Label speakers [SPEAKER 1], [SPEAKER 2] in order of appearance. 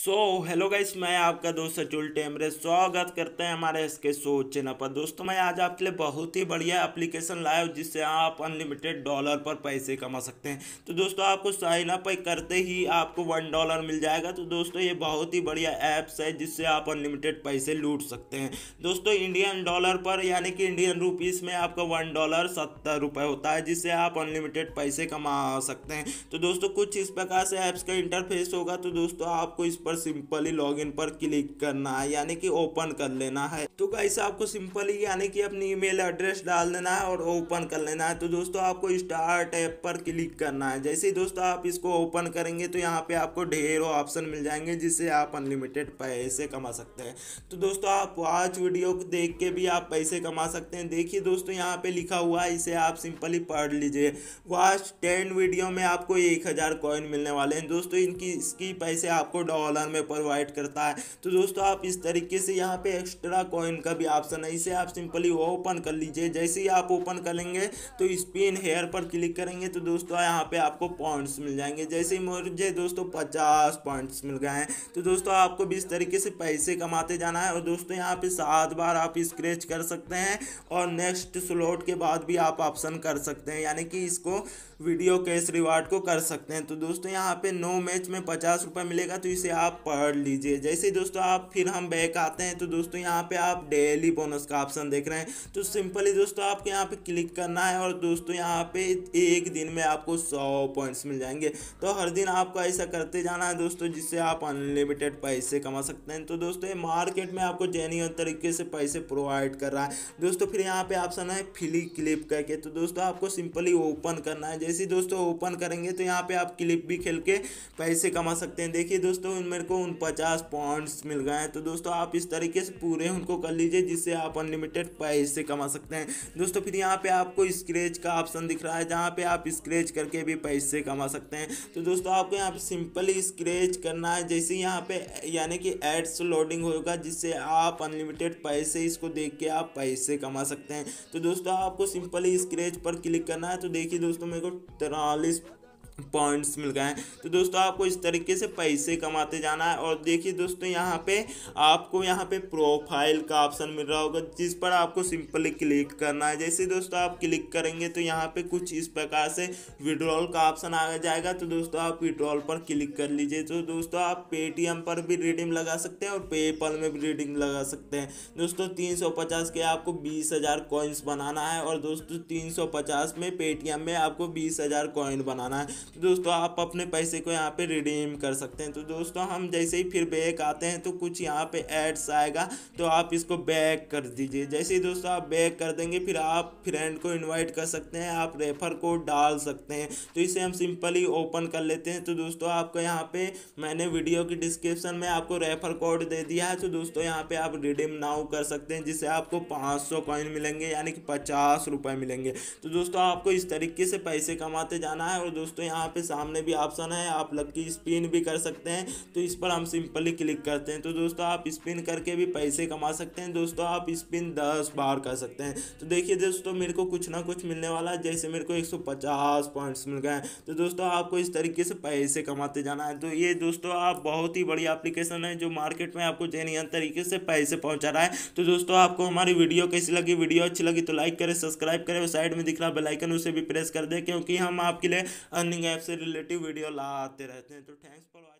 [SPEAKER 1] Hello guys, मैं आपका दोस्त अचुल टेमरे स्वागत करते हैं हमारे इसके शो चैनल पर। दोस्तों, मैं आज आपके लिए बहुत ही बढ़िया एप्लीकेशन लाया हूं जिससे आप अनलिमिटेड डॉलर पर पैसे कमा सकते हैं। तो दोस्तों, आपको साइन अप करते ही आपको $1 मिल जाएगा। तो दोस्तों, ये बहुत ही बढ़िया ऐप्स है जिससे आप अनलिमिटेड पैसे लूट सकते हैं। दोस्तों, इंडियन डॉलर पर यानी कि इंडियन रुपीज़ में आपका $1 ₹70 होता है, जिससे आप अनलिमिटेड पैसे कमा सकते हैं। तो दोस्तों, कुछ इस प्रकार से ऐप्स का इंटरफेस होगा। तो दोस्तों, आपको इस पर सिंपली लॉगिन पर क्लिक करना है यानी कि ओपन कर लेना है। तो गाइस, आपको सिंपली यानी कि अपनी ईमेल एड्रेस डाल देना है और ओपन कर लेना है। तो दोस्तों, आपको स्टार्ट ऐप पर क्लिक करना है। जैसे ही दोस्तों आप इसको ओपन करेंगे तो यहाँ पे आपको ढेरों ऑप्शन मिल जाएंगे जिससे आप अनलिमिटेड पैसे कमा सकते हैं। तो दोस्तों, आप वॉच वीडियो देख के भी आप पैसे कमा सकते हैं। देखिए दोस्तों, यहाँ पे लिखा हुआ है, इसे आप सिंपली पढ़ लीजिए। वॉच 10 वीडियो में आपको 1000 कॉइन मिलने वाले हैं। दोस्तों, इसकी पैसे आपको डॉलर में प्रोवाइड करता है। तो दोस्तों, आप इस तरीके से यहाँ पे एक्स्ट्रा कॉइन का भी ऑप्शन है, इसे आप सिंपली ओपन कर लीजिए। जैसे ही आप ओपन करेंगे तो स्पिन हेयर पर क्लिक करेंगे तो दोस्तों यहाँ पे आपको पॉइंट्स मिल जाएंगे। जैसे ही मुझे दोस्तों 50 पॉइंट्स मिल गए हैं। तो दोस्तों, आपको भी इस तरीके से पैसे कमाते जाना है। और दोस्तों, यहाँ पे 7 बार आप स्क्रैच कर सकते हैं और नेक्स्ट स्लॉट के बाद भी आप ऑप्शन कर सकते हैं, यानी कि इसको वीडियो कैश रिवार्ड को कर सकते हैं। तो दोस्तों, यहाँ पे 9 मैच में ₹50 मिलेगा, तो इसे आप पढ़ लीजिए। जैसे दोस्तों आप फिर हम बैक आते हैं तो दोस्तों यहाँ पे आप डेली बोनस का ऑप्शन देख रहे हैं। तो सिंपली दोस्तों आपको यहाँ पे क्लिक करना है और दोस्तों यहाँ पे एक दिन में आपको 100 पॉइंट्स मिल जाएंगे। तो हर दिन आपको ऐसा करते जाना है दोस्तों, जिससे आप अनलिमिटेड पैसे कमा सकते हैं। तो दोस्तों, ये मार्केट में आपको जेन्युइन तरीके से पैसे प्रोवाइड कर रहा है दोस्तों। फिर यहाँ पे ऑप्शन है फ्री क्लिप करके। तो दोस्तों, आपको सिंपली ओपन करना है। जैसे दोस्तों ओपन करेंगे तो यहाँ पे आप क्लिप भी खेल के पैसे कमा सकते हैं। देखिए दोस्तों, मेरे को 49 पॉइंट्स मिल गए हैं। तो दोस्तों, आप इस तरीके से पूरे उनको कर लीजिए जिससे आप अनलिमिटेड पैसे कमा सकते हैं दोस्तों। फिर यहाँ पे आपको स्क्रैच का ऑप्शन दिख रहा है, जहाँ पे आप स्क्रैच करके भी पैसे कमा सकते हैं। तो दोस्तों, आपको यहाँ पे सिंपली स्क्रैच करना है। जैसे यहाँ पे यानी कि एड्स लोडिंग होगा, जिससे आप अनलिमिटेड पैसे इसको देख के आप पैसे कमा सकते हैं। तो दोस्तों, आपको सिंपली स्क्रैच पर क्लिक करना है। तो देखिए दोस्तों, मेरे को 43 पॉइंट्स मिल गए हैं। तो दोस्तों, आपको इस तरीके से पैसे कमाते जाना है। और देखिए दोस्तों, यहाँ पे आपको यहाँ पे प्रोफाइल का ऑप्शन मिल रहा होगा, जिस पर आपको सिंपली क्लिक करना है। जैसे दोस्तों आप क्लिक करेंगे तो यहाँ पे कुछ इस प्रकार से विड्रॉल का ऑप्शन आ जाएगा। तो दोस्तों, आप विड्रॉल पर क्लिक कर लीजिए। तो दोस्तों, आप पेटीएम पर भी रिडीम लगा सकते हैं और पेपल में भी रिडीम लगा सकते हैं। दोस्तों, 350 के आपको 20,000 कॉइन्स बनाना है और दोस्तों 350 में पेटीएम में आपको 20,000 कॉइन बनाना है। तो दोस्तों, आप अपने पैसे को यहाँ पे रिडीम कर सकते हैं। तो दोस्तों, हम जैसे ही फिर बैक आते हैं तो कुछ यहाँ पे एड्स आएगा, तो आप इसको बैक कर दीजिए। जैसे ही दोस्तों आप बैक कर देंगे, फिर आप फ्रेंड को इनवाइट कर सकते हैं, आप रेफर कोड डाल सकते हैं। तो इसे हम सिंपली ओपन कर लेते हैं। तो दोस्तों, आपको यहाँ पे मैंने वीडियो की डिस्क्रिप्शन में आपको रेफर कोड दे दिया है। तो दोस्तों, यहाँ पे आप रिडीम नाउ कर सकते हैं, जिससे आपको 500 कॉइन मिलेंगे, यानी कि ₹50 मिलेंगे। तो दोस्तों, आपको इस तरीके से पैसे कमाते जाना है। और दोस्तों, यहाँ पे सामने भी ऑप्शन है, आप लकी स्पिन भी कर सकते हैं। तो इस पर हम सिंपली क्लिक करते हैं। तो दोस्तों, आप स्पिन करके भी पैसे कमा सकते हैं। दोस्तों, आप स्पिन 10 बार कर सकते हैं। तो देखिए दोस्तों, मेरे को कुछ ना कुछ मिलने वाला है। जैसे मेरे को 150 पॉइंट्स मिल गए। तो दोस्तों, आपको इस तरीके से पैसे कमाते जाना है। तो ये दोस्तों आप बहुत ही बड़ी एप्लीकेशन है जो मार्केट में आपको जेन्युइन तरीके से पैसे पहुंचा रहा है। तो दोस्तों, आपको हमारी वीडियो कैसी लगी? वीडियो अच्छी लगी तो लाइक करें, सब्सक्राइब करें और साइड में दिख रहा बेल आइकन उसे भी प्रेस कर दें, क्योंकि हम आपके लिए अर्निंग ऐप से रिलेटिव वीडियो लाते रहते हैं। तो थैंक्स फॉर